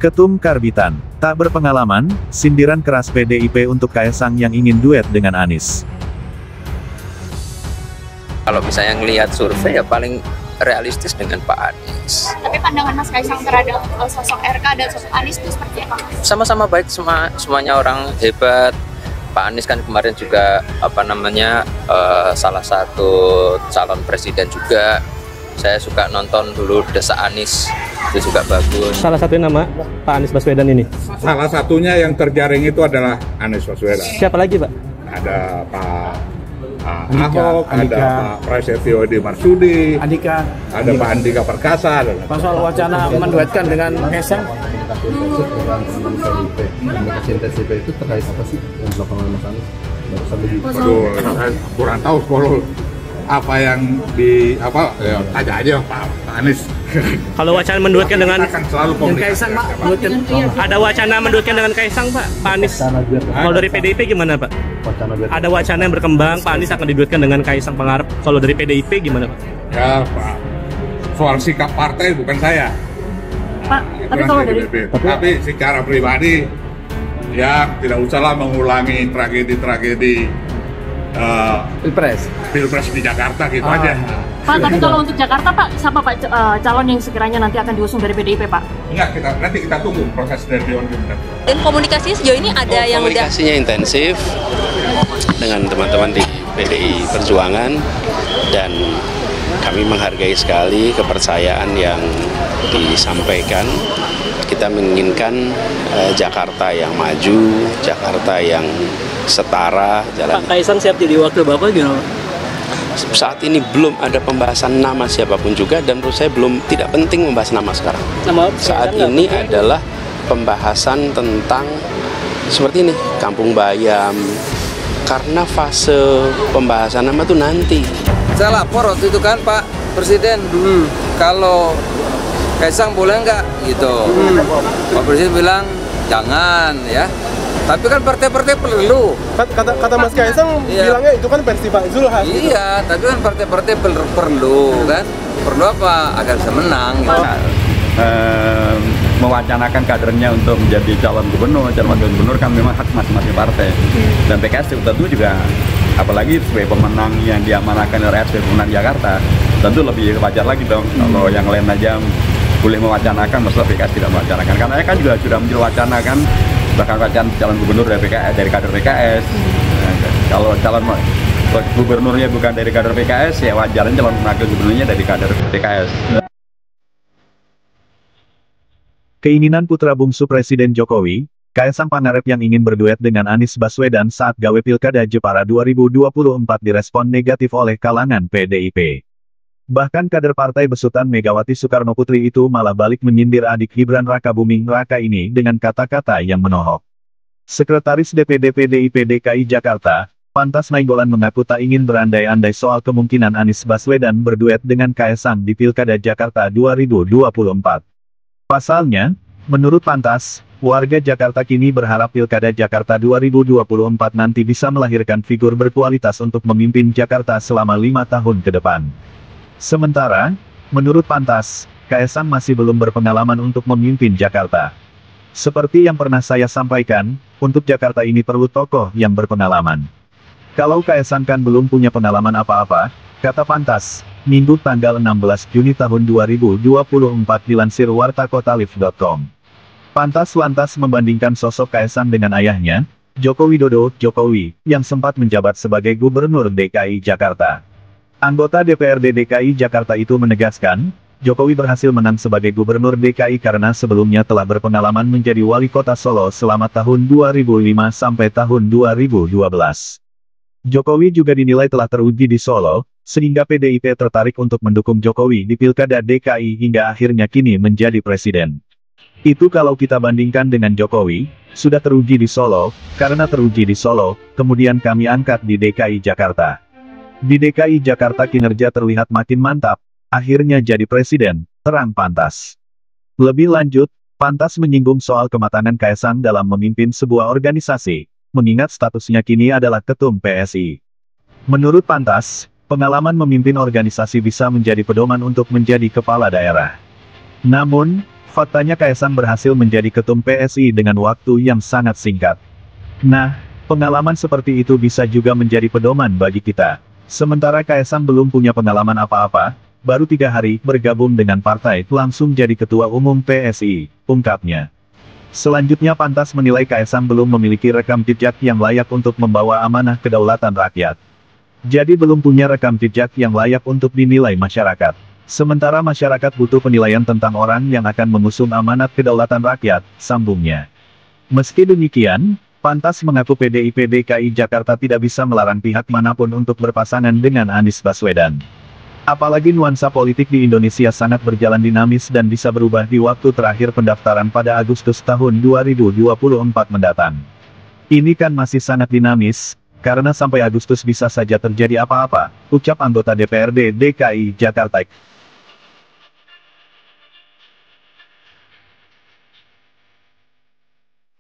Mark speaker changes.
Speaker 1: Ketum Karbitan, tak berpengalaman, sindiran keras PDIP untuk Kaesang yang ingin duet dengan Anies.
Speaker 2: Kalau misalnya ngelihat survei ya paling realistis dengan Pak Anies.
Speaker 3: Tapi pandangan Mas Kaesang terhadap sosok RK dan sosok Anies itu seperti apa?
Speaker 2: Sama-sama baik, semuanya orang hebat. Pak Anies kan kemarin juga salah satu calon presiden juga. Saya suka nonton dulu Desa Anies, itu juga bagus.
Speaker 4: Salah satunya nama Pak Anies Baswedan ini?
Speaker 5: Salah satunya yang terjaring itu adalah Anies Baswedan.
Speaker 4: Siapa lagi, Pak?
Speaker 5: Ada Pak Ahok, ada Pak Prasetyo Edi Marsudi, ada Pak Andika Perkasa.
Speaker 6: Soal wacana menduetkan dengan Kaesang.
Speaker 7: Komunikasi intensif itu terkait apa sih yang dilakukan oleh Mas Anies?
Speaker 5: Waduh, saya kurang tahu kalau apa yang tanya aja Pak Anies.
Speaker 4: Kalau wacana menduetkan dengan
Speaker 5: akan selalu komunikasi.
Speaker 4: Ada wacana menduetkan dengan Kaesang, Pak Anies. Kalau dari PDIP gimana, Pak? Ada wacana yang berkembang, Pak Anies akan diduetkan dengan Kaesang Pangarep. Kalau dari PDIP gimana, Pak?
Speaker 5: Ya, Pak. Soal sikap partai bukan saya.
Speaker 3: Pak, tapi kalau dari
Speaker 5: tapi secara pribadi ya tidak usahlah mengulangi tragedi-tragedi Pilpres di Jakarta gitu aja.
Speaker 3: Pak, tapi kalau untuk Jakarta, Pak, siapa Pak calon yang sekiranya nanti akan diusung dari PDIP, Pak?
Speaker 5: Enggak, nanti kita tunggu proses dari Dewan Pimpinan.
Speaker 8: Dan komunikasinya sejauh ini ada yang
Speaker 9: komunikasinya intensif dengan teman-teman di PDI Perjuangan, dan kami menghargai sekali kepercayaan yang disampaikan. Kita menginginkan Jakarta yang maju, Jakarta yang setara.
Speaker 4: Pak Kaesang siap jadi wakil Bapak gimana?
Speaker 9: Saat ini belum ada pembahasan nama siapapun juga, dan menurut saya tidak penting membahas nama sekarang. Saat ini adalah pembahasan tentang seperti ini, Kampung Bayam, karena fase pembahasan nama itu nanti.
Speaker 2: Saya lapor waktu itu kan Pak Presiden, kalau Kaesang boleh nggak gitu. Pak Presiden bilang jangan ya. Tapi kan partai-partai perlu.
Speaker 6: Kata Mas Kaesang bilangnya itu kan versi Pak Zulhas.
Speaker 2: Iya, tapi kan partai-partai perlu kan. Perlu apa? Agar bisa menang. Gitu.
Speaker 10: Mewacanakan kadernya untuk menjadi calon wakil gubernur kan memang hak masing-masing partai. Dan PKS tentu juga, apalagi sebagai pemenang yang diamanahkan oleh RS sebagai pemenang Jakarta, tentu lebih wajar lagi dong kalau yang lain aja boleh mewacanakan, masalah PKS tidak mewacanakan. Karena saya kan juga sudah mewacanakan bahkan wacana calon gubernur dari PKS, dari kader PKS. Kalau calon gubernurnya bukan dari kader PKS, ya wajarnya calon wakil gubernurnya dari kader PKS.
Speaker 1: Keinginan putra bungsu Presiden Jokowi, Kaesang Pangarep yang ingin berduet dengan Anies Baswedan saat gawe Pilkada Jepara 2024 direspon negatif oleh kalangan PDIP. Bahkan kader partai besutan Megawati Soekarno Putri itu malah balik menyindir adik Gibran Rakabuming Raka ini dengan kata-kata yang menohok. Sekretaris DPD PDIP DKI Jakarta, Pantas Nainggolan mengaku tak ingin berandai-andai soal kemungkinan Anies Baswedan berduet dengan Kaesang di Pilkada Jakarta 2024. Pasalnya, menurut Pantas, warga Jakarta kini berharap Pilkada Jakarta 2024 nanti bisa melahirkan figur berkualitas untuk memimpin Jakarta selama 5 tahun ke depan. Sementara, menurut Pantas, Kaesang masih belum berpengalaman untuk memimpin Jakarta. Seperti yang pernah saya sampaikan, untuk Jakarta ini perlu tokoh yang berpengalaman. Kalau Kaesang kan belum punya pengalaman apa-apa, kata Pantas, Minggu tanggal 16 Juni tahun 2024 dilansir wartakotalif.com. Pantas lantas membandingkan sosok Kaesang dengan ayahnya, Joko Widodo, Jokowi, yang sempat menjabat sebagai Gubernur DKI Jakarta. Anggota DPRD DKI Jakarta itu menegaskan, Jokowi berhasil menang sebagai Gubernur DKI karena sebelumnya telah berpengalaman menjadi Wali Kota Solo selama tahun 2005 sampai tahun 2012. Jokowi juga dinilai telah teruji di Solo, sehingga PDIP tertarik untuk mendukung Jokowi di Pilkada DKI hingga akhirnya kini menjadi presiden. Itu kalau kita bandingkan dengan Jokowi, sudah teruji di Solo, karena teruji di Solo, kemudian kami angkat di DKI Jakarta. Di DKI Jakarta kinerja terlihat makin mantap, akhirnya jadi presiden, terang Pantas. Lebih lanjut, Pantas menyinggung soal kematangan Kaesang dalam memimpin sebuah organisasi, mengingat statusnya kini adalah ketum PSI. Menurut Pantas, pengalaman memimpin organisasi bisa menjadi pedoman untuk menjadi kepala daerah. Namun, Faktanya Kaesang berhasil menjadi ketum PSI dengan waktu yang sangat singkat. Nah, pengalaman seperti itu bisa juga menjadi pedoman bagi kita. Sementara Kaesang belum punya pengalaman apa-apa, baru 3 hari bergabung dengan partai langsung jadi ketua umum PSI, ungkapnya. Selanjutnya pantas menilai Kaesang belum memiliki rekam jejak yang layak untuk membawa amanah kedaulatan rakyat. Jadi belum punya rekam jejak yang layak untuk dinilai masyarakat. Sementara masyarakat butuh penilaian tentang orang yang akan mengusung amanat kedaulatan rakyat, sambungnya. Meski demikian, pantas mengaku PDIP DKI Jakarta tidak bisa melarang pihak manapun untuk berpasangan dengan Anies Baswedan. Apalagi nuansa politik di Indonesia sangat berjalan dinamis dan bisa berubah di waktu terakhir pendaftaran pada Agustus tahun 2024 mendatang. Ini kan masih sangat dinamis, karena sampai Agustus bisa saja terjadi apa-apa, ucap anggota DPRD DKI Jakarta.